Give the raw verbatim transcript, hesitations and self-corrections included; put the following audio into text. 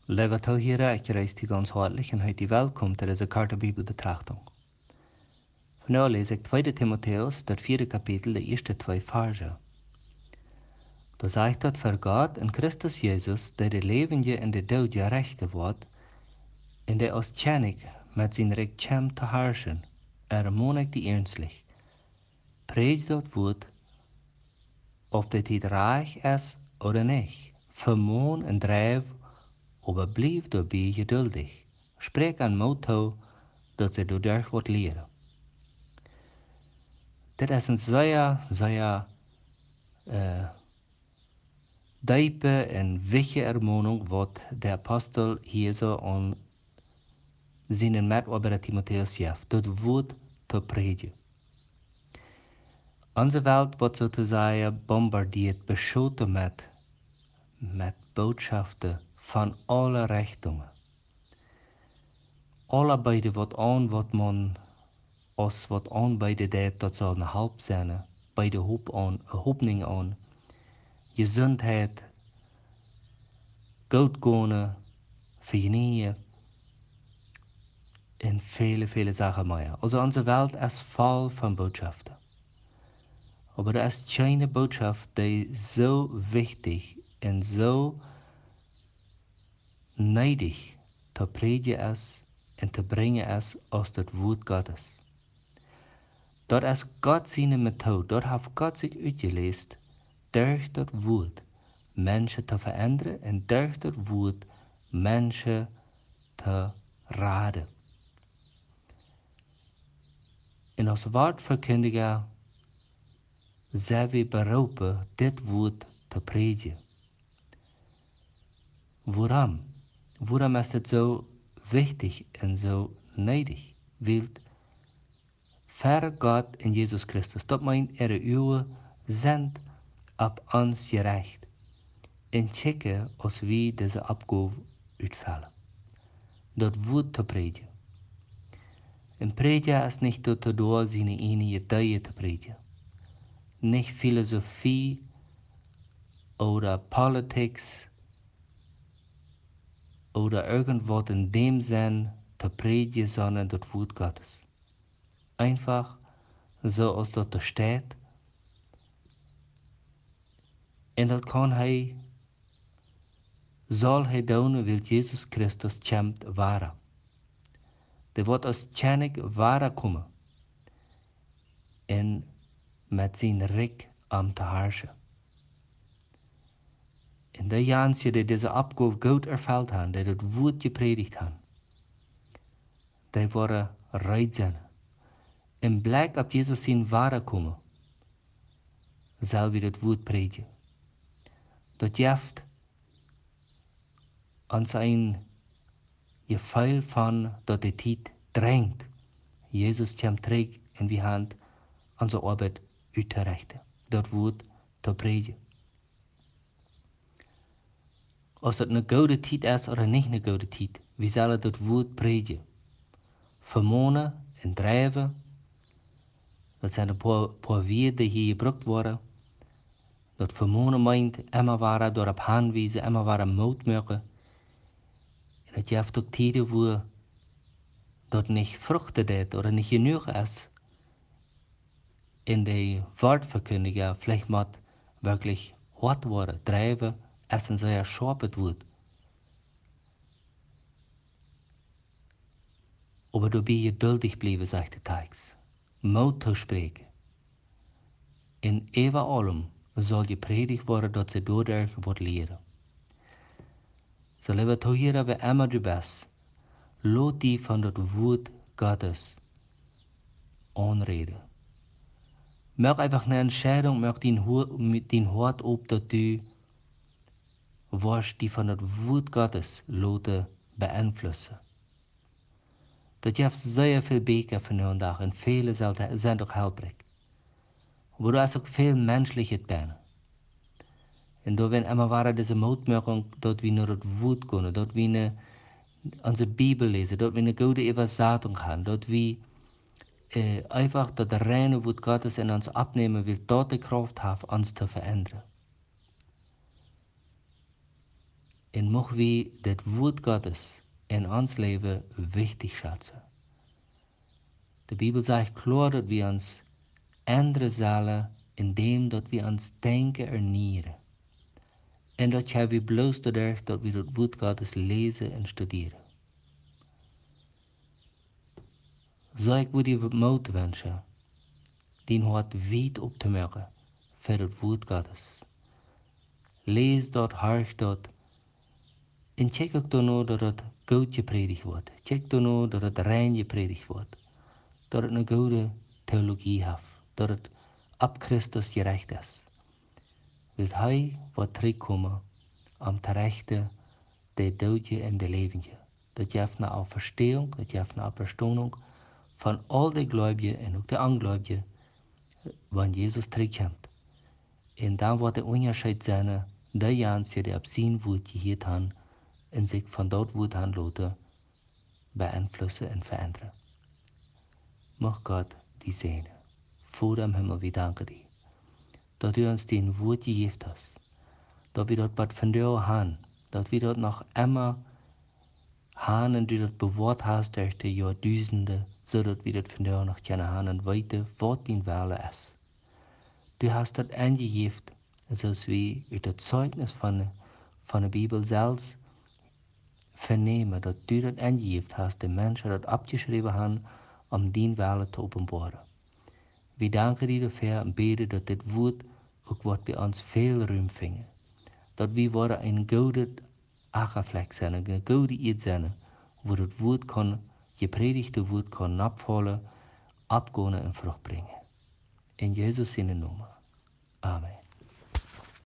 Liebe Zuhörer, ich heiße dich ganz herzlich und heiße dich willkommen zu dieser Korte Bibelbetrachtung. Vandaag lese ik tweede Timotheus, dat vierde Kapitel, de eerste twee versen. Da sagt dat voor God in Christus Jezus, der de levende en de dood rechte wordt, en der ons tjenig met zijn recht kwam te herrschen, er monig die ernstlich. Prees dat woord, of dat het reich is oder nicht. Vermoon en drijf, aber blijf daarbij geduldig. Spreek aan moed toe, dat ze doordag wordt leren. Dit is een zeer, zeer uh, diepe en wichtige ermahnung, wat de apostel hier zo aan zijn medarbeiter Timotheus geeft. Dat woord te predigen. Onze wereld wordt zo te zeggen bombardiert, beschoten met, met boodschappen van alle richtingen. Allebei wat aan wat man als wat aanbieden deed, dat zal een hulp zijn, bij de hoop aan, hoopning aan, gezondheid, goedgående, vernieën en vele, vele Sachen mehr. Also unsere Welt ist voll von Botschaften. Aber da ist keine Botschaft, die so wichtig und so neidig zu predigen ist und zu bringen ist, als das Wort Gottes. Dort ist Gott seine Methode, dort hat Gott sich uitgeleest, durch das Wort Menschen zu verändern und durch das Wort Menschen zu raden. En als woordverkundiger zijn we beroepen dit woord te predigen. Waarom? Waarom is het zo wichtig en zo neidig? Want ver God in Jezus Christus, dat meint er uw zendt op ons gerecht. En checken als we deze opgave uitvallen. Dat woord te predigen. En predigen is niet door te door zijn enige ideeën te predigen. Nicht Philosophie oder Politics oder irgendwas in dem Sinn zu predigen, sondern das Wort Gottes. Einfach so, als das da steht. Und das kann er, soll er tun, weil Jesus Christus kommt wahrer. Der wird als ständig wahrer kommen. Und mit zijn Recht am te herrschen. En de Jansen die deze opgave goed ervuld hebben, die het woord gepredigt hebben, die worden reit zijn. En blijk op Jezus zijn ware komen, zal we het woord predigen. Dat geeft ons een gevoel van dat de tijd drängt. Jezus komt terug en we hebben onze arbeid uit te richten. Dat woord te predigen. Als het een goede tijd is of niet een goede tijd, we zullen dat woord predigen. Vermonen en drijven, dat zijn de paar, paar woorden die hier gebruikt worden. Dat vermonen meint, immer waren door op hand wijzen, immer waren moed maken. En het heeft ook tijden waar dat niet vruchten deed, of niet genoeg is. In de woordverkundiger vielleicht moet wirklich hard worden, drijven, is een zeer scherp het woord. Aber du bist geduldig blijven, zegt de tekst. Moed te spreken. In even allem zal je predigt worden dat ze doordat wordt leren. Zo lieve toehieren we immer de best. Laat die van het woord Gottes aanreden. Maak einfach eine Entscheidung, maak dein Hart op dat du wirst die van het woord Gottes laten beïnvloeden. Dat je hebt zeer veel beker vandaag en vele zijn ook helprig. Maar er is ook veel menselijkheid bij. En door wenn immer waren deze moedmerking dat we naar het woord kunnen, dat we ne, onze Bibel lezen, dat we een goede Übersetzung haben, dat we äh, einfach dat reine Wort Gottes in ons abnehmen will, dort die Kraft haben, uns zu verändern. En mogen we dit woord Gottes in ons leven wichtig schätzen. De Bibel zegt klar dat we ons ändern sollen, indem dat we ons denken erneueren. En dat hebben we bloos dadurch dat we dat woord Gottes lezen en studeren. Zo ik wil je moed wensen, die hart wijd op te maken voor het woord Gottes. Lees dat, hark dat, en check ook dan nou dat het goed gepredigd wordt. Check dan nou dat het rein gepredigd wordt. Dat het een goede theologie heeft. Dat het op Christus gerecht is. Want hij wordt terugkomen om te rechten de doodje en de levendje. Dat je heeft naar verstehung, dat je heeft naar verstondung van al de gläubigen en ook de ongläubigen, wanneer Jezus terugkomt. En dan wordt de onderscheid zijn, de jansen die op zijn woord gehoord hebben en zich van dat woord han laten beïnvloeden en veranderen. Mag God die zegenen. Vader im Himmel, we danken die, dat u ons den woord gegeven hast, dat we dat wat van jou hebben, dat we dat nog immer haben en du dat bewaard hast durch de jahrduizenden, zodat we dat van jou nog kunnen hebben en weten wat die Wille is. Du hast dat aangegeven, zoals we uit het zeugnis van, van de Bibel zelfs vernemen, dat du dat aangegeven hast, de mensen dat abgeschreven hebben, om die Wille te openbaren. We danken dir dafür en beten dat dit woord ook wat bij ons veel ruim vingen. Dat we worden een goede ackervlek zijn, een goede eed zijn, wo het woord kan, gepredigte woord kan opvallen, opgaan en vrucht brengen. In Jezus' naam. Amen.